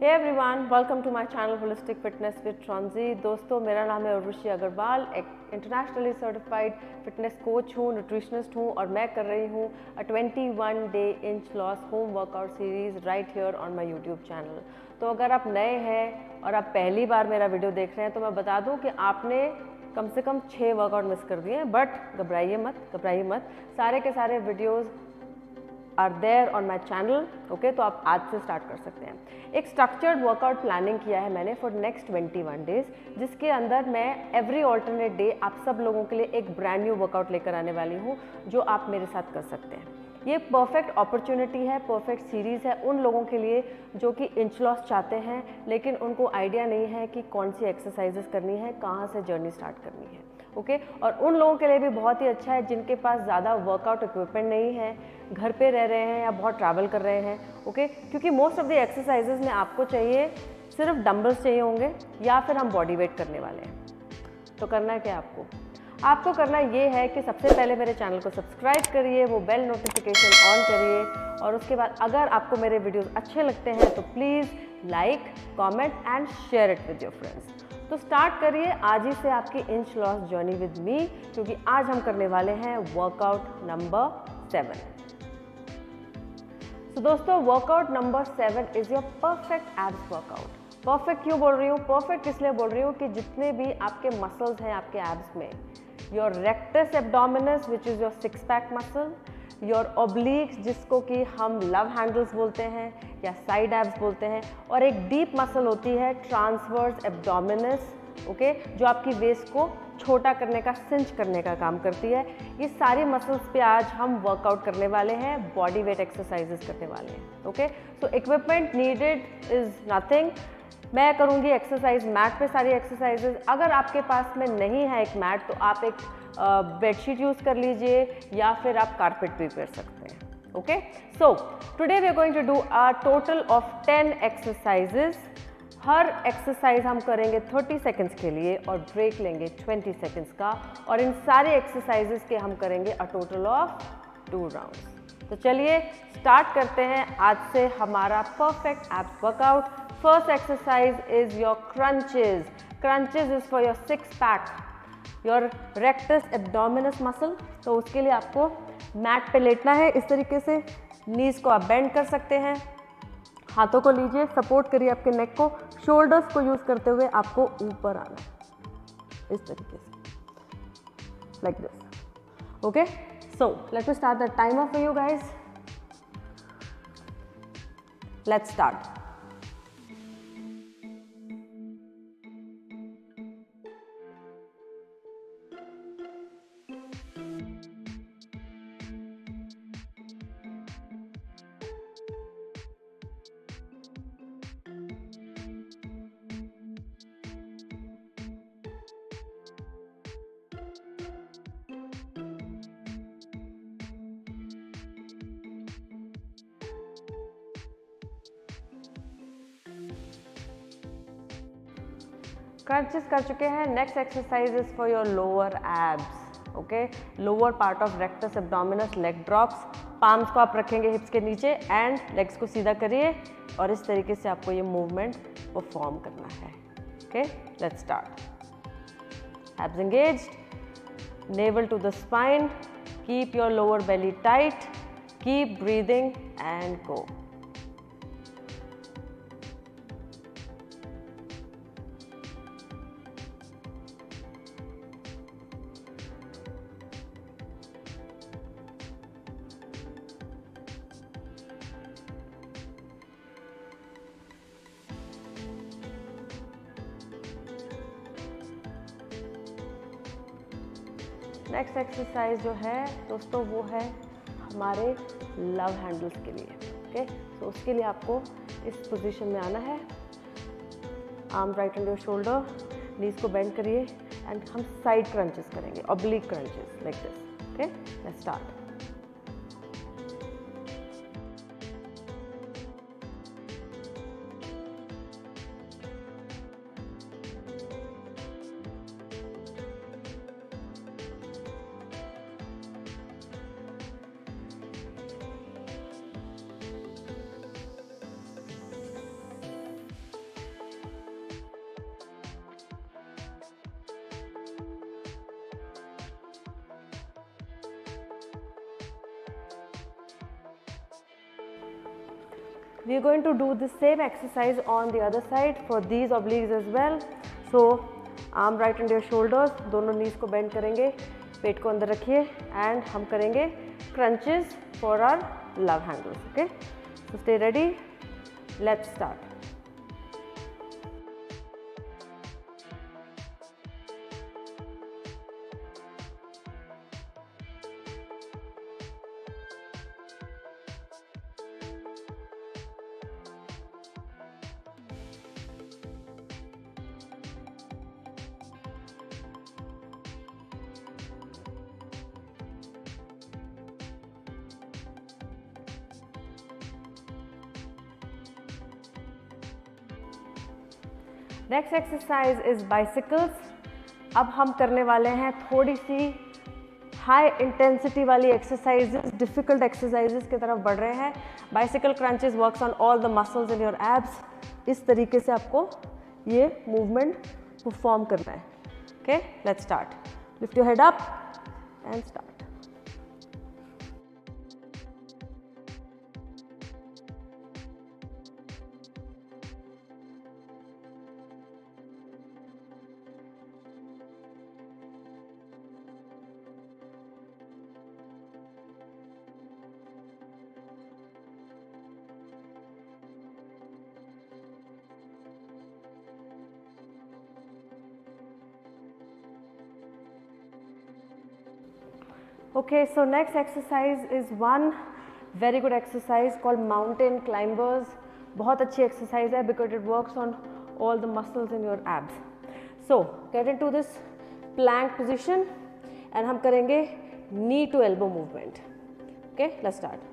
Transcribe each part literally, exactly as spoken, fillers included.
Hey everyone, welcome to my channel holistic fitness with ट्रांजी। दोस्तों, मेरा नाम है उर्वशी अग्रवाल, एक इंटरनेशनली सर्टिफाइड फिटनेस कोच हूँ, न्यूट्रिशनिस्ट हूँ और मैं कर रही हूँ a twenty one day inch loss home workout series right here on my YouTube channel. तो अगर आप नए हैं और आप पहली बार मेरा वीडियो देख रहे हैं तो मैं बता दूँ कि आपने कम से कम छः वर्कआउट मिस कर दिए हैं, बट घबराइए मत घबराइए मत सारे के सारे videos are there on my channel. Okay, तो आप आज से स्टार्ट कर सकते हैं। एक स्ट्रक्चर्ड वर्कआउट प्लानिंग किया है मैंने for next twenty one days, जिसके अंदर मैं एवरी ऑल्टरनेट डे आप सब लोगों के लिए एक ब्रांड न्यू वर्कआउट लेकर आने वाली हूँ जो आप मेरे साथ कर सकते हैं। ये परफेक्ट अपॉर्चुनिटी है, परफेक्ट सीरीज़ है उन लोगों के लिए जो कि इंच लॉस चाहते हैं लेकिन उनको आइडिया नहीं है कि कौन सी एक्सरसाइजेस करनी है, कहाँ से जर्नी स्टार्ट करनी है। Okay okay? और उन लोगों के लिए भी बहुत ही अच्छा है जिनके पास ज़्यादा वर्कआउट इक्विपमेंट नहीं है, घर पे रह रहे हैं या बहुत ट्रैवल कर रहे हैं। Okay okay? क्योंकि मोस्ट ऑफ द एक्सरसाइजेज में आपको चाहिए सिर्फ डंबल्स चाहिए होंगे या फिर हम बॉडी वेट करने वाले हैं। तो करना है क्या आपको आपको करना ये है कि सबसे पहले मेरे चैनल को सब्सक्राइब करिए, वो बेल नोटिफिकेशन ऑन करिए और उसके बाद अगर आपको मेरे वीडियोस अच्छे लगते हैं तो please like, comment and share it with your friends. तो स्टार्ट करिए आज ही से आपकी inch loss journey with me, क्योंकि आज हम करने वाले हैं वर्कआउट नंबर सेवन। तो दोस्तों, workout number seven is your perfect abs workout. Perfect क्यों बोल रही हूँ? परफेक्ट इसलिए बोल रही हूँ कि जितने भी आपके मसल्स हैं आपके एब्स में, your rectus abdominis which is your six pack muscle, your obliques जिसको कि हम लव हैंडल्स बोलते हैं या साइड एब्स बोलते हैं, और एक डीप मसल होती है ट्रांसवर्स एब्डोमिनस, ओके, जो आपकी वेस्ट को छोटा करने का, सिंच करने का काम करती है। ये सारी मसल्स पे आज हम वर्कआउट करने वाले हैं, बॉडी वेट एक्सरसाइजेस करने वाले हैं। ओके, तो इक्विपमेंट नीडेड इज नथिंग। मैं करूँगी एक्सरसाइज मैट पे सारी एक्सरसाइजेज। अगर आपके पास में नहीं है एक मैट तो आप एक बेडशीट यूज़ कर लीजिए या फिर आप कारपेट भी कर सकते हैं। Okay, so today we are going to do a total of ten exercises. हर एक्सरसाइज हम करेंगे थर्टी सेकेंड्स के लिए और ब्रेक लेंगे ट्वेंटी सेकेंड्स का, और इन सारे एक्सरसाइजेज के हम करेंगे a total of two rounds. तो चलिए स्टार्ट करते हैं आज से हमारा perfect abs workout. First exercise is your crunches. Crunches is for your six pack, your rectus abdominis muscle. तो उसके लिए आपको मैट पे लेटना है इस तरीके से। नीज को आप बेंड कर सकते हैं, हाथों को लीजिए, सपोर्ट करिए आपके नेक को, शोल्डर्स को यूज करते हुए आपको ऊपर आना है इस तरीके से, like this. Okay, so let me start the timer for you guys. Let's start. Crunches कर चुके हैं। Next exercise is for your lower abs. Okay, lower part of rectus abdominis, leg drops. Palms को आप रखेंगे हिप्स के नीचे and legs को सीधा करिए और इस तरीके से आपको ये मूवमेंट परफॉर्म करना है। Okay, let's start. Abs engaged, navel to the spine, keep your lower belly tight, keep breathing and go. Next exercise जो है दोस्तों वो है हमारे लव हैंडल्स के लिए। ओके, तो उसके लिए आपको इस पोजीशन में आना है, arm right under your shoulder, knees को बेंड करिए एंड हम साइड क्रंचेस करेंगे, oblique crunches like this. Okay, let's start. we are going to do the same exercise on the other side for these obliques as well. So arm right under your shoulders, दोनों knees को bend करेंगे, पेट को अंदर रखिए and हम करेंगे crunches for our love handles. Okay, so stay ready. Let's start. Next exercise is bicycles. अब हम करने वाले हैं थोड़ी सी हाई इंटेंसिटी वाली एक्सरसाइजेस, डिफिकल्ट एक्सरसाइजेस की तरफ बढ़ रहे हैं. Bicycle crunches works on all the muscles in your abs. इस तरीके से आपको ये मूवमेंट परफॉर्म करना है. Okay, let's start. Lift your head up and start. Okay, so next exercise is one very good exercise called mountain climbers. बहुत अच्छी exercise है because it works on all the muscles in your abs. So get into this plank position and हम करेंगे knee to elbow movement. Okay, let's start.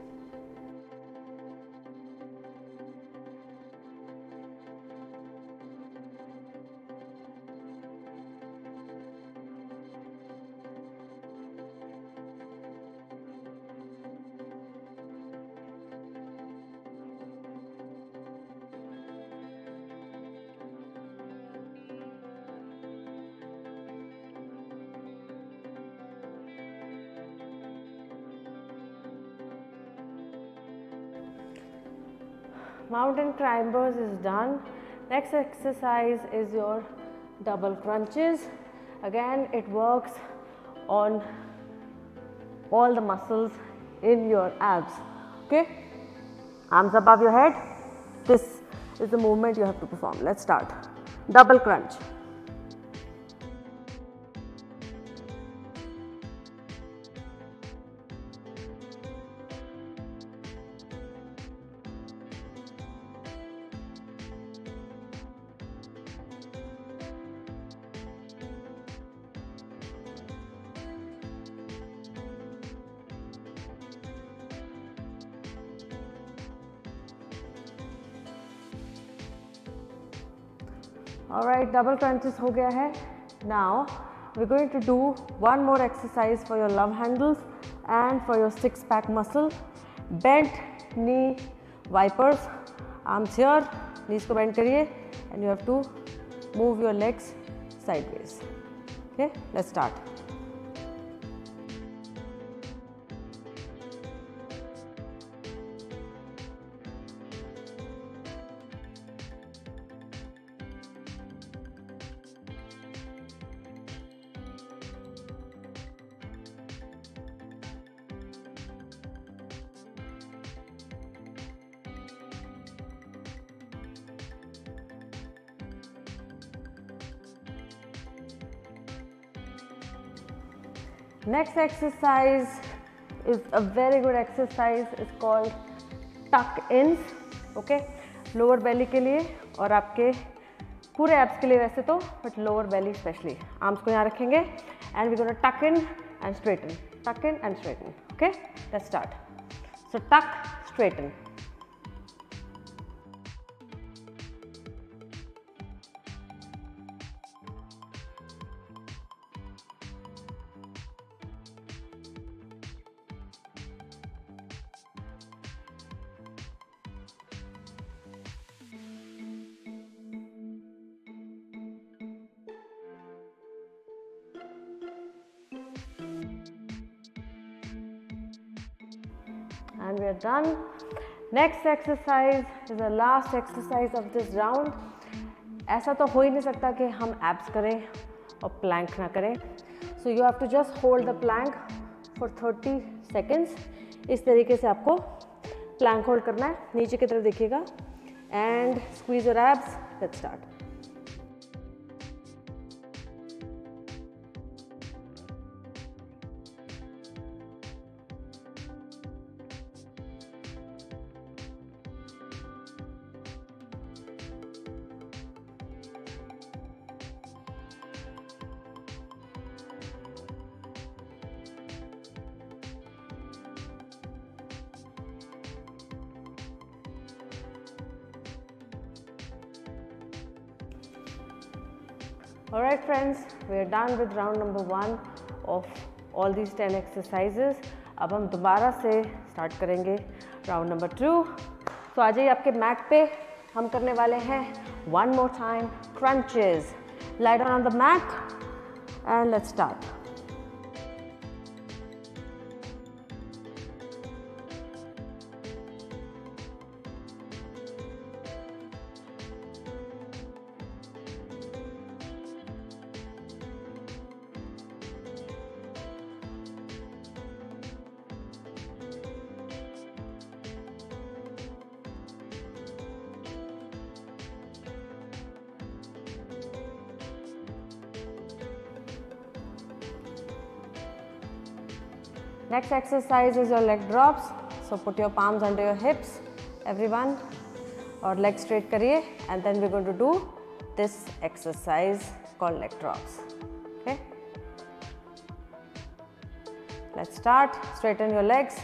Mountain climbers is done. Next exercise is your double crunches. Again, it works on all the muscles in your abs. Okay, arms above your head. This is the movement you have to perform. Let's start. Double crunch. All right, double crunches हो गया है. Now we're going to do one more exercise for your love handles and for your six pack muscle. Bent knee wipers. Arms here, knees को bend करिए and you have to move your legs sideways. Okay, let's start. Next exercise is a very good exercise. It's called tuck ins. Okay, lower belly के लिए और आपके पूरे abs के लिए वैसे तो, but lower belly especially. Arms को यहाँ रखेंगे and we're gonna tuck in and straighten. Tuck in and straighten. Okay, let's start. So tuck, straighten. And we are done. Next exercise is the last exercise of this round. ऐसा तो हो ही नहीं सकता कि हम एब्स करें और plank ना करें. So you have to just hold the plank for thirty seconds. इस तरीके से आपको प्लैंक होल्ड करना है. नीचे की तरफ देखिएगा and squeeze your abs. Let's start. Alright friends, we are done with round number one of all these ten exercises. अब हम दोबारा से start करेंगे round number two. तो आ जाइए आपके मैट पे. हम करने वाले हैं one more time crunches. Lie down on the mat and let's start. Next exercise is your leg drops. So put your palms under your hips, everyone, और leg straight करिए. And then we're going to do this exercise called leg drops. Okay. Let's start. Straighten your legs.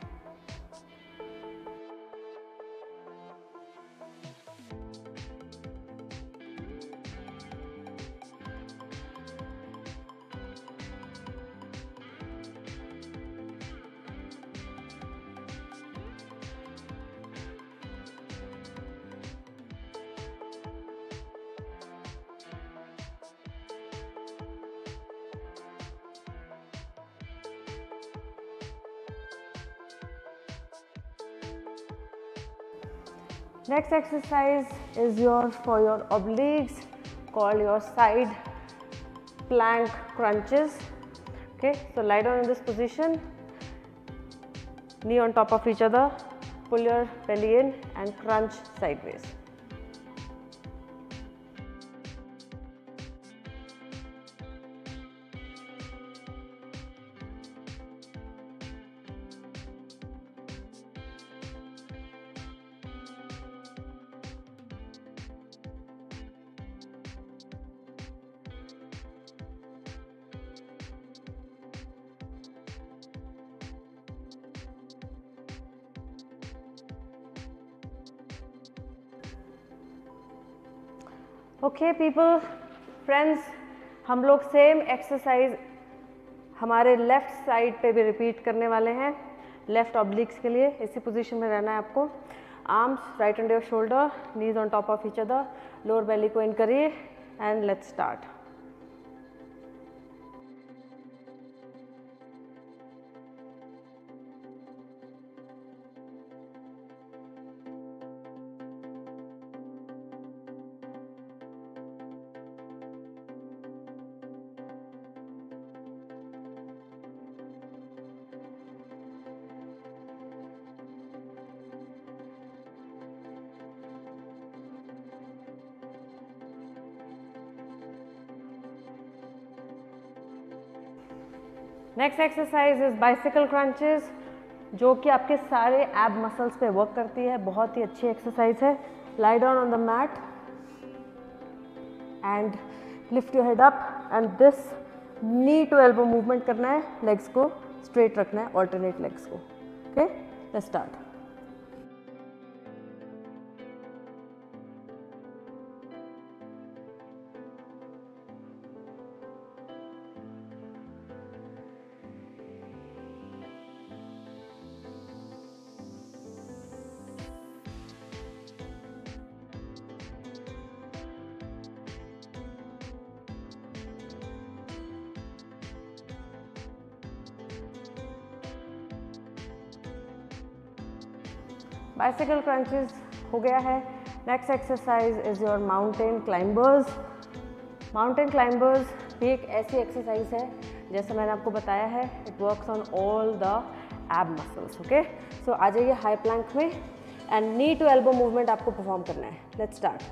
Next exercise is your for your obliques, called your side plank crunches. Okay, so lie down in this position, knee on top of each other, pull your belly in and crunch sideways. Okay people friends, हम लोग same exercise हमारे left side पे भी repeat करने वाले हैं. Left ऑब्लिक्स के लिए इसी पोजीशन में रहना है आपको. Arms right under your shoulder, knees on top of each other, lower belly को इन करिए and let's start. Next exercise is bicycle crunches, जो कि आपके सारे एब मसल्स पे वर्क करती है. बहुत ही अच्छी एक्सरसाइज है. Lie down on the mat and lift your head up and this knee to elbow movement करना है. लेग्स को स्ट्रेट रखना है, ऑल्टरनेट लेग्स को. Okay, let's start. Bicycle crunches हो गया है। Next exercise is your mountain climbers. Mountain climbers भी एक ऐसी एक्सरसाइज है, जैसे मैंने आपको बताया है, it works on all the ab muscles. Okay, so आ जाइए हाई प्लैंक में and knee to elbow movement आपको परफॉर्म करना है। Let's start.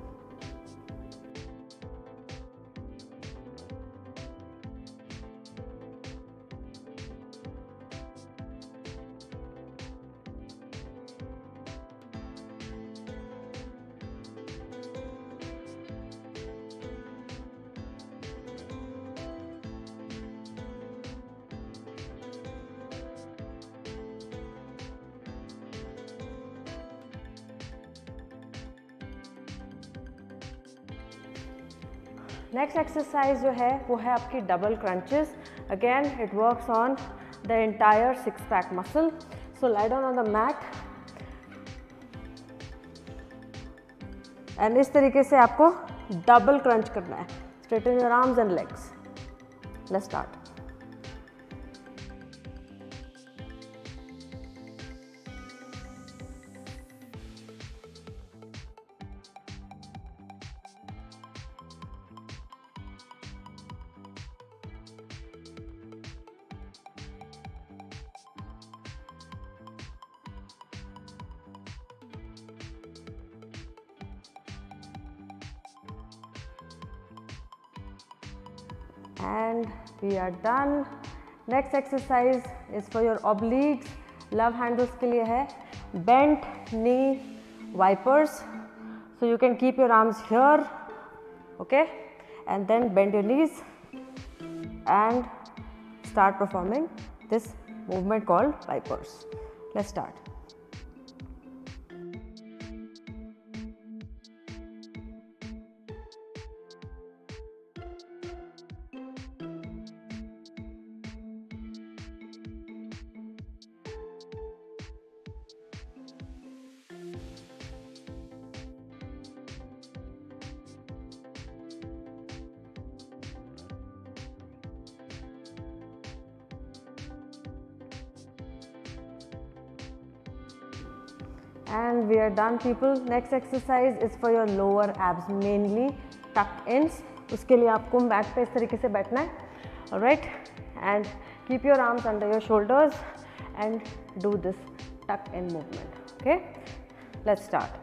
नेक्स्ट एक्सरसाइज जो है वो है आपकी double crunches. Again it works on the entire six pack muscle. So lie down on the mat and इस तरीके से आपको डबल क्रंच करना है। Straighten your arms and legs. Let's start. And we are done. Next exercise is for your obliques. Love handles के लिए है bent knee wipers. So you can keep your arms here, okay, and then bend your knees and start performing this movement called wipers. Let's start. And we are done people. Next exercise is for your lower abs, mainly tuck ins. उसके लिए आपको mat पे इस तरीके से बैठना है, alright, and keep your arms under your shoulders and do this tuck in movement. Okay, let's start.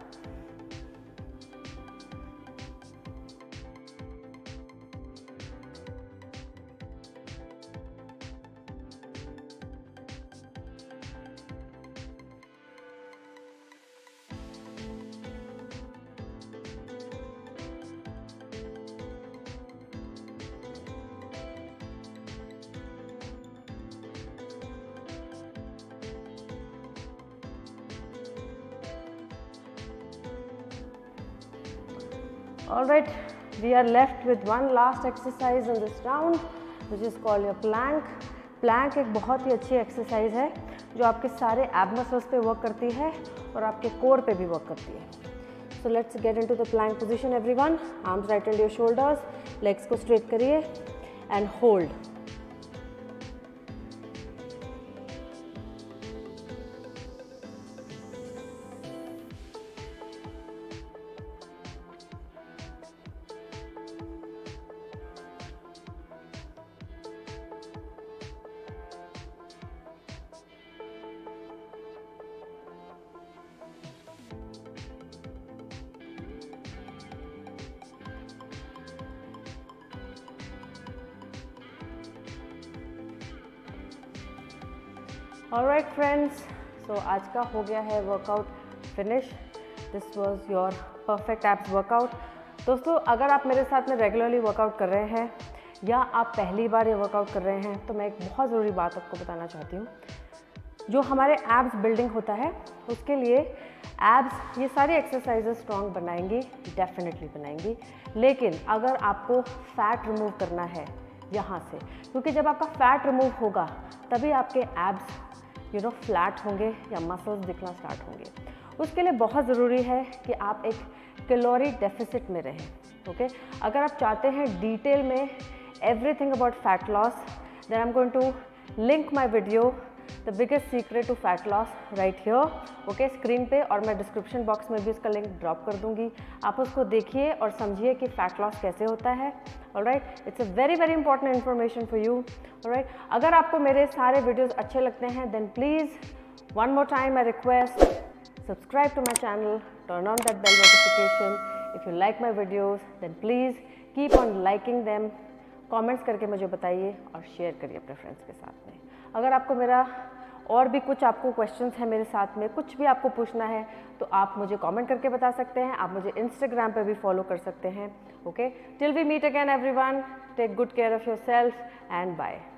All right, we are left with one last exercise in this round, which is called your plank. Plank एक बहुत ही अच्छी exercise है जो आपके सारे एब muscles पे work करती है और आपके कोर पे भी वर्क करती है। So let's get into the plank position everyone. Arms right under your shoulders, legs को straight करिए and hold. Alright friends, so आज का हो गया है workout finish. This was your perfect abs workout. दोस्तों, अगर आप मेरे साथ में रेगुलरली वर्कआउट कर रहे हैं या आप पहली बार ये वर्कआउट कर रहे हैं तो मैं एक बहुत ज़रूरी बात आपको बताना चाहती हूँ। जो हमारे एब्स बिल्डिंग होता है उसके लिए एब्स ये सारी एक्सरसाइजेस स्ट्रॉन्ग बनाएंगी, डेफिनेटली बनाएंगी, लेकिन अगर आपको फैट रिमूव करना है यहाँ से, क्योंकि जब आपका फैट रिमूव होगा तभी आपके एब्स यू नो फ्लैट होंगे या मसल्स दिखना स्टार्ट होंगे। उसके लिए बहुत ज़रूरी है कि आप एक कैलोरी डेफिसिट में रहें। ओके, अगर आप चाहते हैं डिटेल में everything about fat loss, then I am going to link my video the biggest secret to fat loss right here, okay, screen पे, और मैं डिस्क्रिप्शन बॉक्स में भी उसका लिंक ड्रॉप कर दूंगी। आप उसको देखिए और समझिए कि फैट लॉस कैसे होता है। Alright, it's a very very important information for you. Alright, अगर आपको मेरे सारे वीडियोज़ अच्छे लगते हैं then please one more time I request, subscribe to my channel, turn on that bell notification. If you like my videos then please keep on liking them, comments करके मुझे बताइए और शेयर करिए अपने फ्रेंड्स के साथ में। अगर आपको मेरा और भी कुछ आपको क्वेश्चंस हैं मेरे साथ में, कुछ भी आपको पूछना है तो आप मुझे कमेंट करके बता सकते हैं। आप मुझे इंस्टाग्राम पे भी फॉलो कर सकते हैं। Okay, till we meet again everyone, take good care of yourself and bye.